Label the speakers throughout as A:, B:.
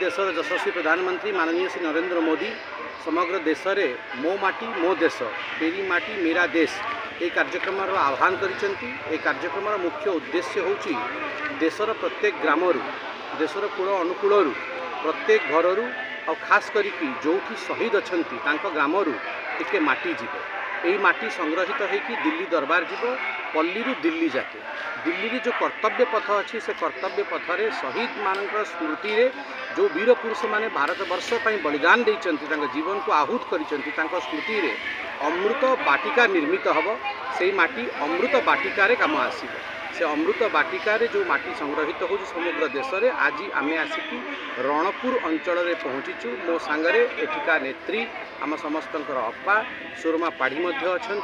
A: देशर यशस्वी प्रधानमंत्री माननीय श्री नरेंद्र मोदी समग्र देश में मो माटी मो देश मेरी माटी मेरा देश ये कार्यक्रम आह्वान कर कार्यक्रम मुख्य उद्देश्य होची देशर प्रत्येक ग्रामर देशर कूल अनुकूल प्रत्येक घर और खास करिकी जो शहीद अच्छा ग्रामर टिके माटी जीव यही माटी संग्रहित होगी दिल्ली दरबार जीव पल्ली दिल्ली जाके दिल्ली जो कर्तव्य पथ अच्छी से कर्तव्य पथरे शहीद मान स्मृति रे जो वीर पुरुष माने भारत वर्ष बलिदान देते जीवन को आहूत कर स्मृति रे अमृत बाटिका निर्मित हम से माटी अमृत बाटिकार काम आसो से अमृत बाटिकार जो माटी संग्रहित हो समग्र देश में आज आम आसिक रणपुर अंचल में पहुँचीचु मो सांगरे एठिका नेत्री आम समस्त अप्पा सुरमा पाढ़ी अच्छा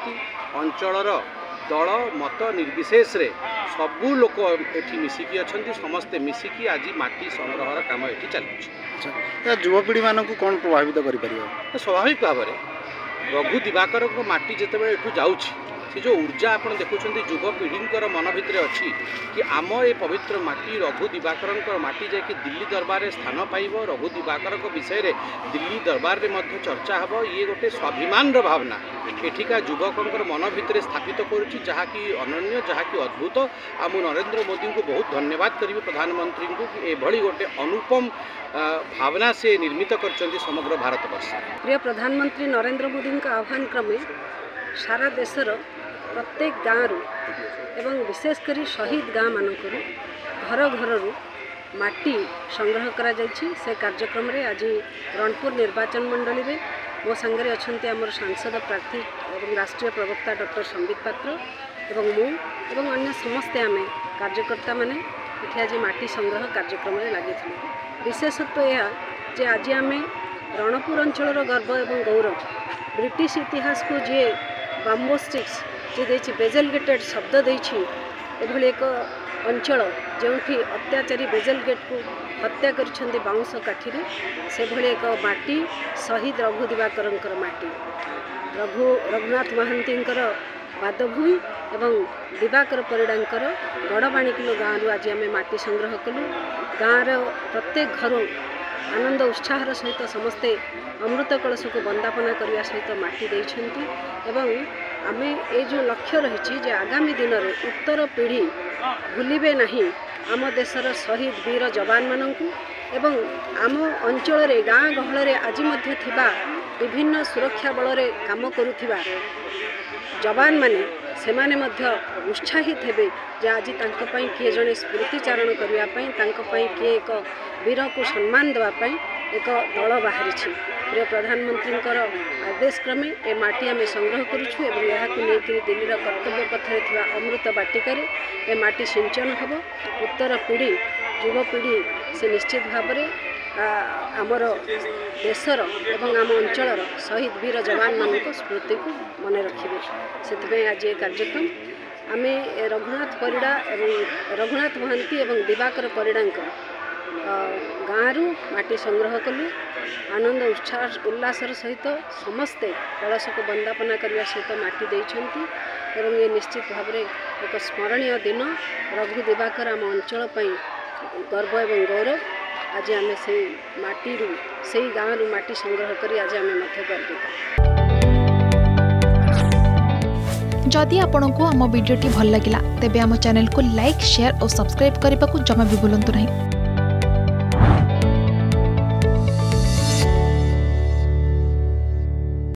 A: अंचलर दल मत निर्विशेष रे सबू लोक ये मिसिकी अच्छा समस्ते मिसिकी आज माटी संग्रहर काम ये चलुच्छे।
B: युवपीढ़ी मानक कौन प्रभावित कर
A: स्वाभाविक भाव में रघु दिवाकर को माटी जिते एठू जाऊँगी से जो ऊर्जा आप देखुं युवपीढ़ी मन भितर अच्छी कि आम ये पवित्र माटी रघु दिवाकर माटी जाकि दिल्ली दरबार में स्थान पाइब रघु दिवाकर विषय रे दिल्ली दरबार में चर्चा हम ये गोटे स्वाभिमान भावना एठिका युवकों मन भितर स्थापित करुच्ची जहाँकि अनन्य जहाँकि अद्भुत आ मु नरेंद्र मोदी को बहुत धन्यवाद करी प्रधानमंत्री को कि एभली गोटे अनुपम भावना से निर्मित कर समग्र भारतवर्ष।
C: प्रिय प्रधानमंत्री नरेंद्र मोदी का आह्वान क्रमे सारा देशर प्रत्येक गाँव एवं विशेषकर शहीद गाँ मानक घर घर माटी संग्रह करा जायछि। से कार्यक्रम रे आज रणपुर निर्वाचन मंडली रे मो सांगरे अच्छा आमर सांसद प्रार्थी और राष्ट्रीय प्रवक्ता डॉक्टर संबित पात्र एवं मु एवं अन्य समस्ते आमे कार्यकर्ता माने इथे आज माटी संग्रह कार्यक्रम रे लगी। विशेषत्व यह जे आज आमे रणपुर अंचल गर्व एवं गौरव ब्रिटिश इतिहास को जी बाम्बो स्टिक्स जी देछि बेजल गेटेड शब्द देछि एभली एक अंचल जो अत्याचारी बेजल गेट को हत्या कर बाउंस काठी से भली एक माटी शहीद रघु दिवाकर माटी रघुनाथ महांती बादभूमि एवं दिवाकर परिडांकर गड़बाणीकिलो गाँव आज आम माटी संग्रह कलु। गाँव प्रत्येक घर आनंद उत्साहर सहित समस्ते अमृत कलश को वंदापना करने सहित माटी देइछंती एवं आमे ए जो लक्ष्य रही आगामी दिन में उत्तर पीढ़ी भूलिबे नहीं आम देशर शहीद वीर जवान मानकु एवं आम अंचल गाँ गहल आज मध्य थिबा विभिन्न सुरक्षा बल रे काम करुथिबा जवान माने सेमाने मध्य उत्साहित हेबे जे आज तांको पई किए जने स्मृतिचारण करिया पई तांको पई किए एक वीर को सम्मान देवा पई एक दल बाहरी। प्रिय प्रधानमंत्री आदेश क्रमे ए माटी आम संग्रह करुछु एवं यहाँ नहीं दिल्लीर कर्तव्य पथरे थिबा अमृत बाटिकार ए माटी सिंचन हम उत्तर पीढ़ी युवपीढ़ी से निश्चित भाव में आमर देशर एवं आम अंचलर शहीद वीर जवान मान स्मृति को मन रखिए से आज ये कार्यक्रम आम रघुनाथ परिड़ा एवं रघुनाथ महांती एवं दिवाकर परिड़ांक गाँव माटी संग्रह कलु। आनंद उत्साह उल्लासर सहित समस्ते कलश को वंदापना करने सहित माटी देइछंती एवं ये निश्चित भाव में एक स्मरणीय दिन रघु दिवाकर आम अंचल पई गर्व एवं गौरव आज आम से माटी से गाँव माटी संग्रह करी आज आम गर्वित।
D: जदि आपंक आम भिडी भल लगा तेब आम चैनल को लाइक शेयर और सब्सक्राइब करने को जमा भी भूलु नहीं।